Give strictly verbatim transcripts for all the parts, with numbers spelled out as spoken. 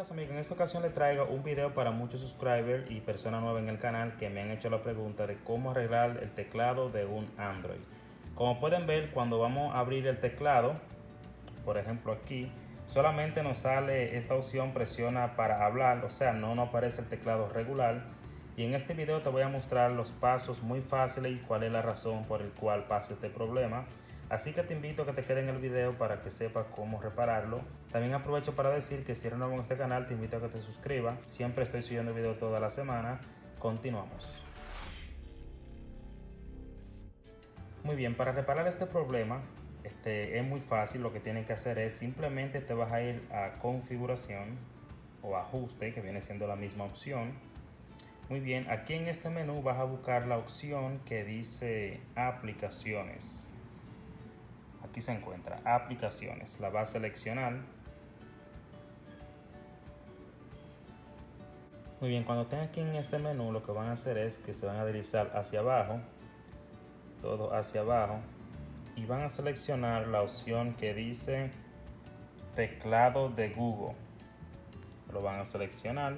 Buenas amigos, en esta ocasión les traigo un video para muchos subscribers y personas nuevas en el canal que me han hecho la pregunta de cómo arreglar el teclado de un Android. Como pueden ver, cuando vamos a abrir el teclado, por ejemplo aquí, solamente nos sale esta opción presiona para hablar, o sea, no nos aparece el teclado regular. Y en este video te voy a mostrar los pasos muy fáciles y cuál es la razón por el cual pasa este problema. Así que te invito a que te quedes en el video para que sepas cómo repararlo. También aprovecho para decir que si eres nuevo en este canal, te invito a que te suscribas. Siempre estoy subiendo videos toda la semana. Continuamos. Muy bien, para reparar este problema este, es muy fácil. Lo que tienes que hacer es simplemente te vas a ir a configuración o ajuste, que viene siendo la misma opción. Muy bien, aquí en este menú vas a buscar la opción que dice aplicaciones. Aquí se encuentra aplicaciones, la vas a seleccionar. Muy bien, cuando estén aquí en este menú, lo que van a hacer es que se van a deslizar hacia abajo, todo hacia abajo, y van a seleccionar la opción que dice teclado de Google. Lo van a seleccionar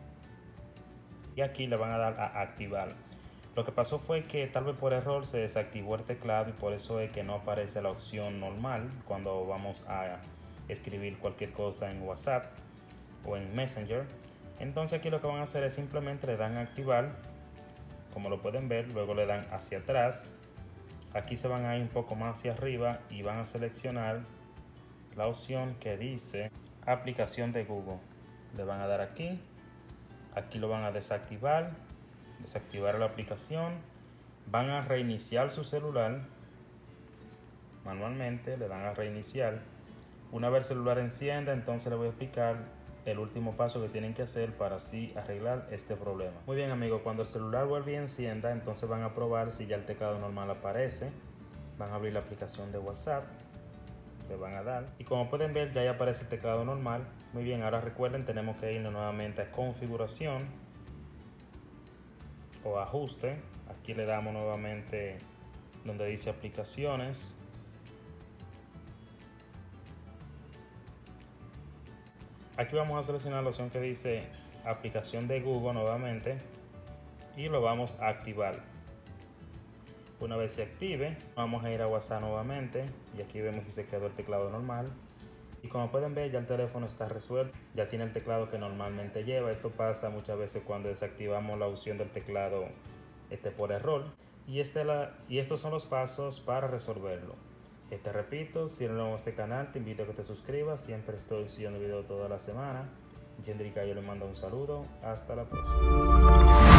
y aquí le van a dar a activar. Lo que pasó fue que tal vez por error se desactivó el teclado y por eso es que no aparece la opción normal cuando vamos a escribir cualquier cosa en WhatsApp o en Messenger. Entonces aquí lo que van a hacer es simplemente le dan a activar, como lo pueden ver, luego le dan hacia atrás. Aquí se van a ir un poco más hacia arriba y van a seleccionar la opción que dice aplicación de Google. Le van a dar aquí, aquí lo van a desactivar. Desactivar la aplicación, van a reiniciar su celular manualmente, le dan a reiniciar. Una vez el celular encienda, entonces le voy a explicar el último paso que tienen que hacer para así arreglar este problema. Muy bien amigos, cuando el celular vuelve y encienda, entonces van a probar si ya el teclado normal aparece. Van a abrir la aplicación de WhatsApp, le van a dar y como pueden ver ya, ya aparece el teclado normal. Muy bien, ahora recuerden, tenemos que irnos nuevamente a configuración o ajuste. Aquí le damos nuevamente donde dice aplicaciones. Aquí vamos a seleccionar la opción que dice aplicación de Google nuevamente y lo vamos a activar. Una vez se active, vamos a ir a WhatsApp nuevamente y aquí vemos que se quedó el teclado normal. Y como pueden ver, ya el teléfono está resuelto, ya tiene el teclado que normalmente lleva. Esto pasa muchas veces cuando desactivamos la opción del teclado este, por error. Y, este la, y estos son los pasos para resolverlo. Te este, repito, si eres nuevo en este canal, te invito a que te suscribas. Siempre estoy subiendo videos toda la semana. Yendrika, yo le mando un saludo. Hasta la próxima.